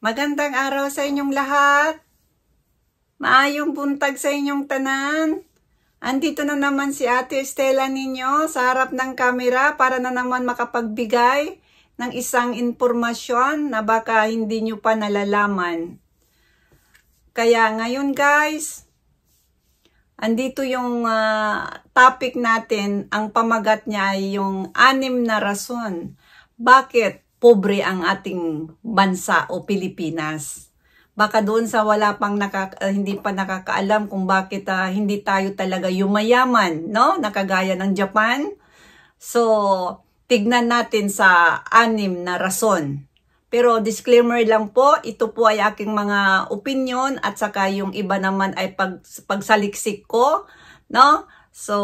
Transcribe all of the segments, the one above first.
Magandang araw sa inyong lahat. Maayong buntag sa inyong tanan. Andito na naman si Ate Estela ninyo sa harap ng kamera para na naman makapagbigay ng isang impormasyon na baka hindi nyo pa nalalaman. Kaya ngayon guys, andito yung topic natin. Ang pamagat niya ay yung 6 na rason. Bakit pobre ang ating bansa o Pilipinas? Baka doon sa wala pang hindi pa nakakaalam kung bakit hindi tayo talaga yumayaman, no? Nakagaya ng Japan. So, tignan natin sa 6 na rason. Pero disclaimer lang po, ito po ay aking mga opinion at saka yung iba naman ay pagsaliksik ko, no? So,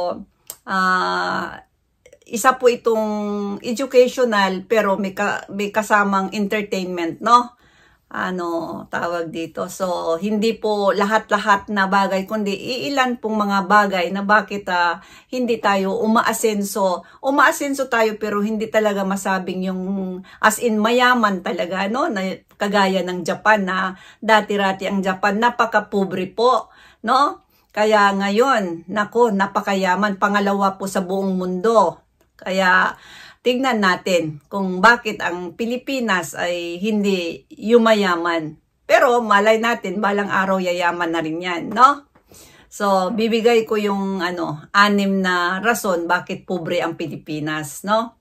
isa po itong educational pero may kasamang entertainment, no? Ano tawag dito. So, hindi po lahat-lahat na bagay, kundi iilan pong mga bagay na bakit hindi tayo umaasenso. Umaasenso tayo pero hindi talaga masabing yung as in mayaman talaga, no? Na, kagaya ng Japan na dati-rati ang Japan, napaka-pobre po, no? Kaya ngayon, nako, napakayaman, pangalawa po sa buong mundo. Kaya tignan natin kung bakit ang Pilipinas ay hindi yumayaman. Pero malay natin, balang araw yayaman na rin yan, no? So, bibigay ko yung 6 na rason bakit pobre ang Pilipinas, no?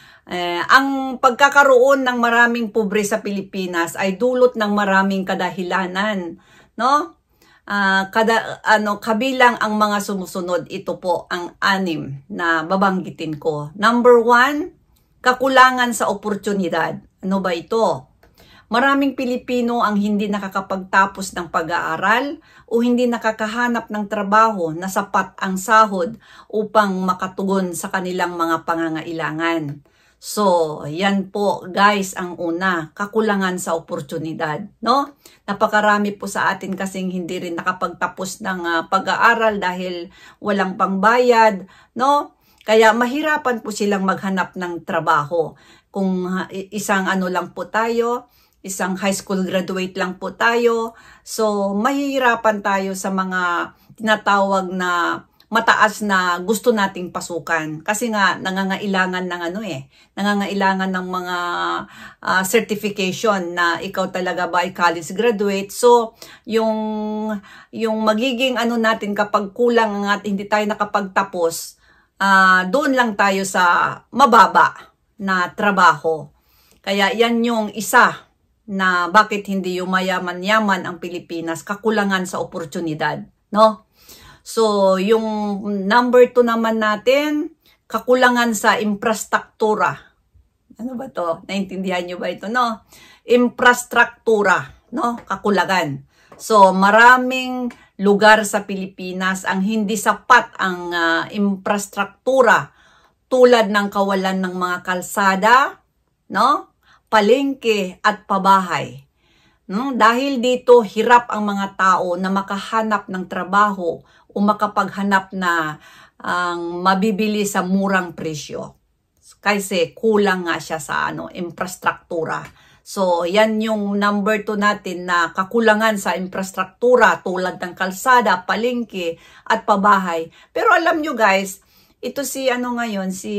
Ang pagkakaroon ng maraming pobre sa Pilipinas ay dulot ng maraming kadahilanan, no? Kabilang ang mga sumusunod, ito po ang 6 na babanggitin ko. Number 1, kakulangan sa oportunidad. Ano ba ito? Maraming Pilipino ang hindi nakakapagtapos ng pag-aaral o hindi nakakahanap ng trabaho na sapat ang sahod upang makatugon sa kanilang mga pangangailangan. So, yan po guys ang una, kakulangan sa oportunidad, no? Napakarami po sa atin kasing hindi rin nakapagtapos ng pag-aaral dahil walang pangbayad, no? Kaya mahirapan po silang maghanap ng trabaho. Kung isang lang po tayo, isang high school graduate lang po tayo, so mahihirapan tayo sa mga tinatawag na mataas na gusto nating pasukan kasi nga nangangailangan ng nangangailangan ng mga certification na ikaw talaga ba ay college graduate. So yung magiging natin kapag kulang at hindi tayo nakapagtapos, doon lang tayo sa mababa na trabaho. Kaya yan yung isa na bakit hindi yumayaman-yaman ang Pilipinas, kakulangan sa oportunidad, no? So, yung number 2 naman natin, kakulangan sa infrastruktura. Ano ba to? Naintindihan nyo ba ito, no? Infrastruktura, no? Kakulangan. So, maraming lugar sa Pilipinas ang hindi sapat ang infrastruktura tulad ng kawalan ng mga kalsada, no? Palengke at pabahay. No? Dahil dito, hirap ang mga tao na makahanap ng trabaho o makapaghanap na mabibili sa murang presyo. Kasi kulang nga siya sa infrastruktura. So, yan yung number 2 natin na kakulangan sa infrastruktura tulad ng kalsada, palengke at pabahay. Pero alam nyo guys, ito si ngayon, si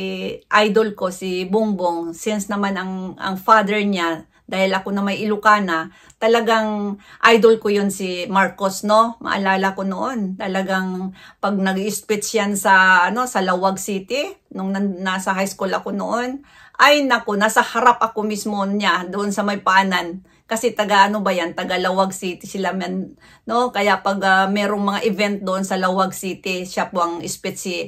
idol ko, si Bongbong, since naman ang father niya, dahil ako na may Ilocana, talagang idol ko yun si Marcos, no? Maalala ko noon, talagang pag nag-speech yan sa Lawag City, nung nasa high school ako noon, ay naku, nasa harap ako mismo niya, doon sa may paanan. Kasi taga taga Lawag City sila, no? Kaya pag merong mga event doon sa Lawag City, siya po ang speech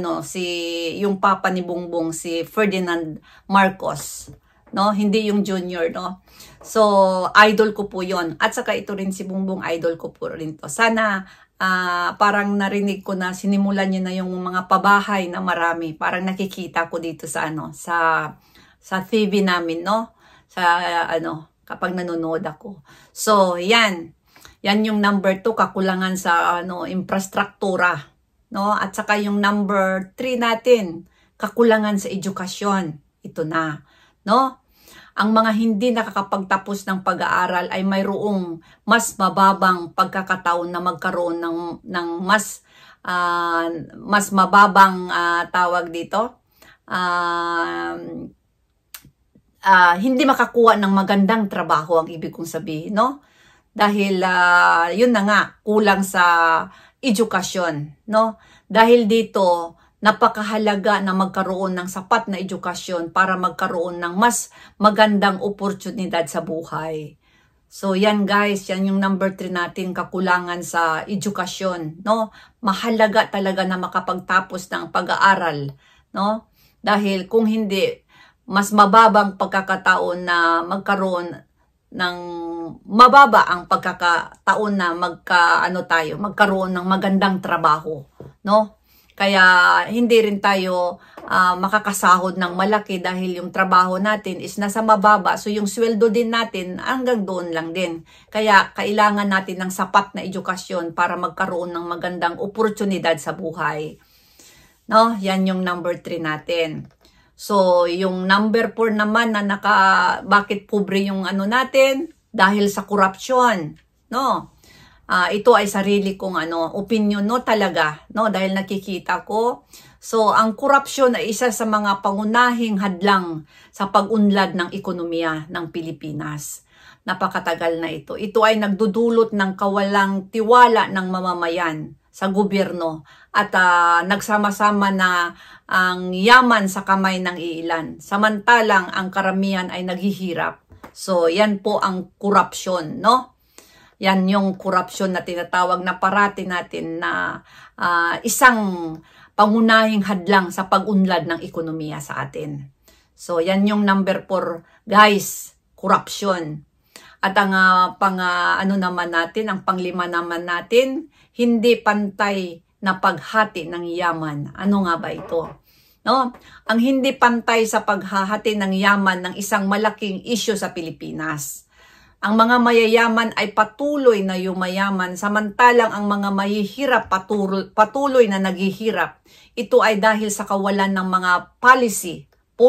yung papa ni Bongbong, si Ferdinand Marcos. No, hindi yung junior, no. So, idol ko po 'yon. At saka ito rin si Bongbong, idol ko po rin to. Sana parang narinig ko na sinimulan niyo na yung mga pabahay na marami. Parang nakikita ko dito sa sa TV namin, no. Sa kapag nanonood ako. So, yan. Yan yung number 2, kakulangan sa infrastruktura, no. At saka yung number 3 natin, kakulangan sa edukasyon. Ito na. No? ang mga hindi nakakapagtapos ng pag-aaral ay mayroong mas mababang pagkakataon na magkaroon ng mas mababang tawag dito, hindi makakuha ng magandang trabaho, ang ibig kong sabihin, no? Dahil yun na nga, kulang sa edukasyon, no? Dahil dito, napakahalaga na magkaroon ng sapat na edukasyon para magkaroon ng mas magandang oportunidad sa buhay. So yan guys, yan yung number 3 natin, kakulangan sa edukasyon, no? Mahalaga talaga na makapagtapos ng pag-aaral, no? Dahil kung hindi, mas mababang pagkakataon na magkaroon ng mababa ang pagkakataon na magkaroon ng magandang trabaho, no? Kaya hindi rin tayo makakasahod ng malaki dahil yung trabaho natin is nasa mababa. So yung sweldo din natin hanggang doon lang din. Kaya kailangan natin ng sapat na edukasyon para magkaroon ng magandang oportunidad sa buhay. No? Yan yung number 3 natin. So yung number 4 naman na bakit pobre yung natin? Dahil sa korupsyon. No? Ito ay sarili kong opinion, no, talaga, no, dahil nakikita ko. So ang korupsyon ay isa sa mga pangunahing hadlang sa pag-unlad ng ekonomiya ng Pilipinas. Napakatagal na ito. Ito ay nagdudulot ng kawalang tiwala ng mamamayan sa gobyerno at nagsama-sama na ang yaman sa kamay ng iilan. Samantalang ang karamihan ay naghihirap. So yan po ang korupsyon, no? Yan yung korupsyon na tinatawag na parati natin na isang pangunahing hadlang sa pag-unlad ng ekonomiya sa atin. So yan yung number 4 guys, korupsyon. At ang naman natin, ang panglima naman natin, hindi pantay na paghati ng yaman. Ano nga ba ito? No? Ang hindi pantay sa paghahati ng yaman ng isang malaking issue sa Pilipinas. Ang mga mayayaman ay patuloy na yumayaman, samantalang ang mga mahihirap patuloy na naghihirap. Ito ay dahil sa kawalan ng mga policy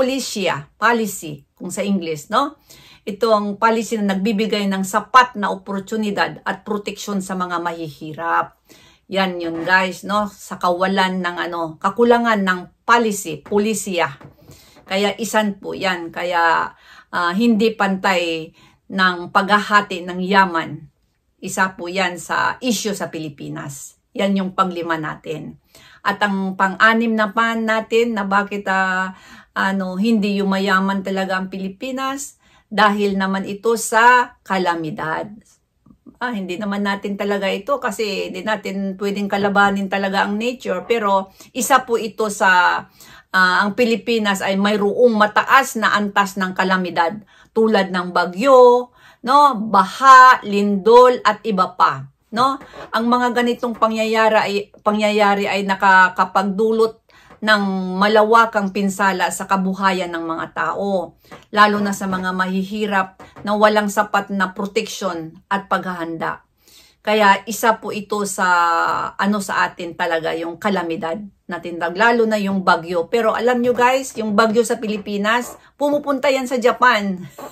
kung sa English, no? Ito ang policy na nagbibigay ng sapat na oportunidad at proteksyon sa mga mahihirap. Yan yun guys, no? Sa kawalan ng kakulangan ng polisiya. Kaya isan po yan, kaya hindi pantay ng paghahati ng yaman. Isa po yan sa issue sa Pilipinas. Yan yung panglima natin. At ang pang-anim naman natin na bakit hindi yumayaman talaga ang Pilipinas dahil naman ito sa kalamidad. Hindi naman natin talaga ito kasi hindi natin pwedeng kalabanin talaga ang nature. Pero isa po ito sa ang Pilipinas ay mayroong mataas na antas ng kalamidad tulad ng bagyo, no, baha, lindol at iba pa, no? Ang mga ganitong pangyayari ay nakakapagdulot ng malawakang pinsala sa kabuhayan ng mga tao, lalo na sa mga mahihirap na walang sapat na proteksyon at paghahanda. Kaya isa po ito sa sa atin talaga yung kalamidad na tindag, lalo na yung bagyo. Pero alam nyo guys, yung bagyo sa Pilipinas, pumupunta yan sa Japan.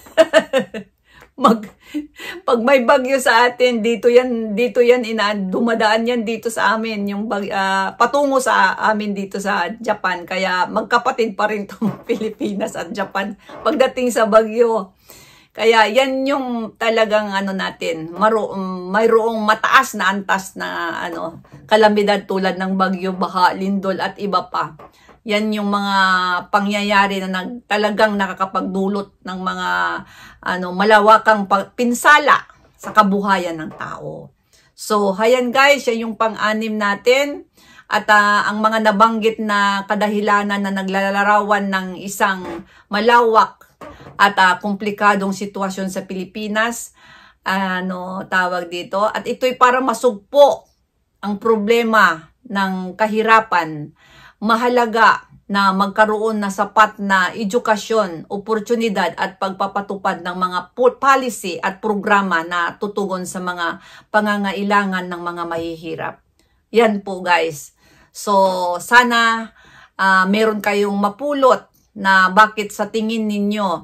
Pag may bagyo sa atin, dito yan dumadaan yan dito sa amin, yung patungo sa amin dito sa Japan. Kaya magkapatid pa rin itong Pilipinas at Japan pagdating sa bagyo. Kaya yan yung talagang natin, mayroong mataas na antas na kalamidad tulad ng bagyo, baha, lindol at iba pa. Yan yung mga pangyayari na talagang nakakapagdulot ng mga malawakang pinsala sa kabuhayan ng tao. So, hayan guys, yan yung pang-anim natin. At ang mga nabanggit na kadahilanan na naglalarawan ng isang malawak at komplikadong sitwasyon sa Pilipinas, tawag dito. At ito'y para masugpo ang problema ng kahirapan. Mahalaga na magkaroon na sapat na edukasyon, oportunidad at pagpapatupad ng mga policy at programa na tutugon sa mga pangangailangan ng mga mahihirap. Yan po guys. So sana meron kayong mapulot na bakit sa tingin ninyo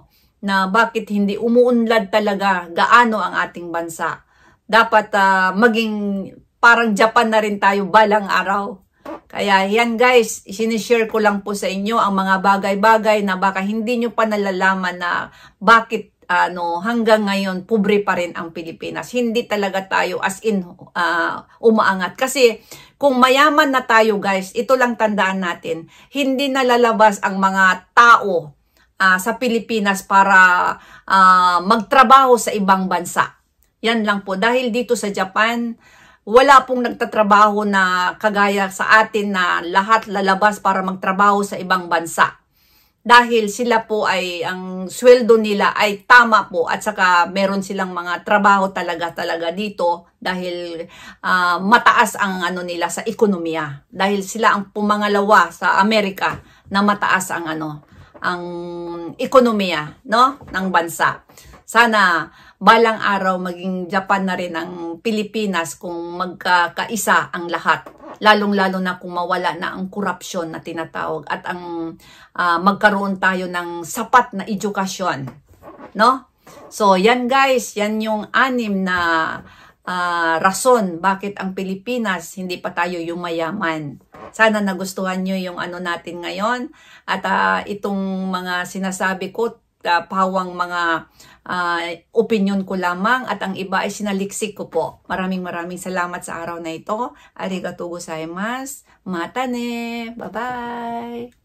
na bakit hindi umuunlad talaga gaano ang ating bansa. Dapat maging parang Japan na rin tayo balang araw. Kaya yan guys, sinishare ko lang po sa inyo ang mga bagay-bagay na baka hindi nyo pa nalalaman na bakit hanggang ngayon pobre pa rin ang Pilipinas. Hindi talaga tayo as in umaangat. Kasi kung mayaman na tayo guys, ito lang tandaan natin, hindi nalalabas ang mga tao sa Pilipinas para magtrabaho sa ibang bansa. Yan lang po. Dahil dito sa Japan, wala pong nagtatrabaho na kagaya sa atin na lahat lalabas para magtrabaho sa ibang bansa. Dahil sila po ay, ang sweldo nila ay tama po at saka meron silang mga trabaho talaga dito dahil mataas ang nila sa ekonomiya. Dahil sila ang pumangalawa sa Amerika na mataas ang ang ekonomiya ng bansa. Sana balang araw maging Japan na rin ang Pilipinas kung magkakaisa ang lahat. Lalong-lalo na kung mawala na ang korupsyon na tinatawag at ang magkaroon tayo ng sapat na edukasyon. No? So, yan guys, yan yung 6 na rason bakit ang Pilipinas hindi pa tayo yumayaman. Sana nagustuhan nyo yung natin ngayon at itong mga sinasabi ko, pawang mga opinion ko lamang at ang iba ay sinaliksik ko po. Maraming salamat sa araw na ito. Arigatou gozaimasu. Mata ne. Bye-bye.